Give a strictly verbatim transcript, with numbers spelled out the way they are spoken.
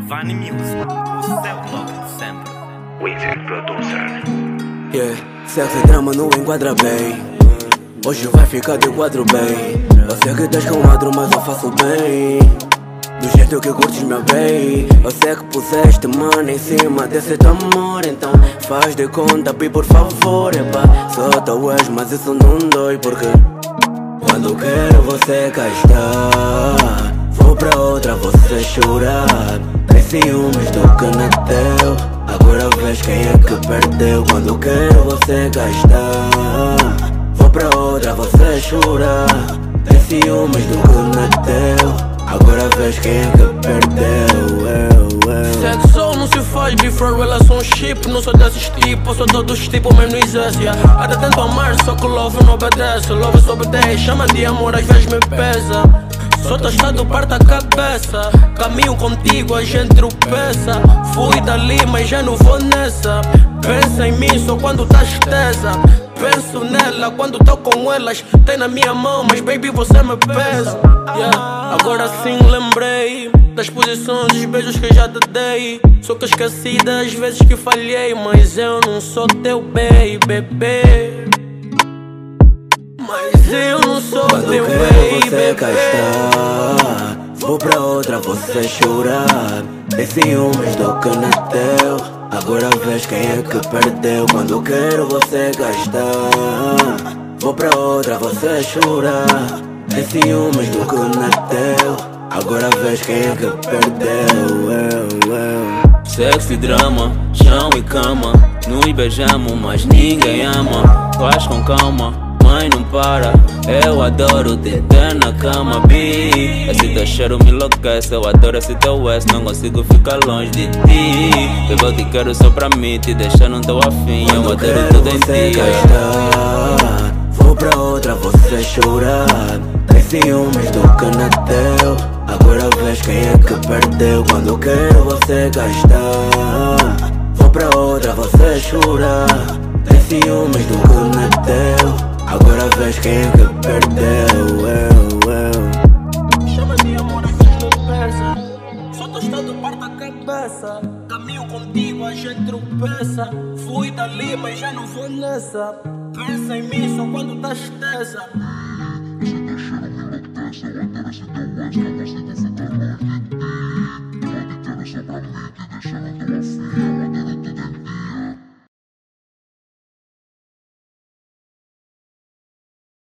Vani Music, o seu toque de sempre. Wizard Producer. Yeah, sexo e drama não enquadra bem. Hoje vai ficar de quatro bem. Eu sei que estás com ladro, mas eu faço bem. Do jeito que curtes meu bem. Eu sei que puseste mano em cima desse teu amor. Então faz de conta, bi, por favor. Epa, só tu és, mas isso não dói. Porque quando quero você cá está. Vou pra outra, você chorar. Tem ciúmes do que não é teu. Agora vês quem é que perdeu. Quando quero você cá está. Vou pra outra, você chorar. Tem ciúmes do que não é teu. Agora vês quem é que perdeu. Eu, eu. Sexo não se faz before relationship. Não sou desses tipos, sou todos tipos menos esse, yeah. Até tento amar, só que o love não obedece. Love só obedece, chama de amor, às vezes me pesa. Sou tostado, parta a cabeça. Caminho contigo, a gente tropeça. Fui dali, mas já não vou nessa. Pensa em mim só quando estás tesa. Penso nela quando tô com elas. Tem na minha mão, mas baby você me pesa, yeah. Agora sim lembrei das posições, dos beijos que já te dei. Só que esqueci das vezes que falhei. Mas eu não sou teu baby. Mas eu não sou quando teu quero baby. Você cá está. Vou pra outra, você chorar. Tem ciúmes do que não é teu. Agora vês quem é que perdeu. Quando quero você cá está. Vou pra outra, você chorar. Tem ciúmes do que não é teu. Agora vês quem é que perdeu. Eu, eu. Sexo e drama, chão e cama. Nos beijamos, mas ninguém ama. Faz com calma, mãe não para. Eu adoro te ter na cama, bi. Esse teu cheiro me enlouquece. Eu adoro esse teu S, não consigo ficar longe de ti. Eu te quero só pra mim, te deixar não tô afim. Eu quando adoro tudo em você ti. cá está. Vou pra outra, você chorar. Tem ciúmes do que não é teu. Agora vês quem é que perdeu. Quando quero você cá está. Vou pra outra, você chorar. Tem ciúmes do que não é teu. Agora vês quem é que perdeu. Eu, eu. Chama de amor, às vezes me pesa. Só tostado, parta a cabeça. Caminho contigo, a gente tropeça. Fui dali, mas já não vou nessa. Pensa em mim só quando estás tesa. Deixa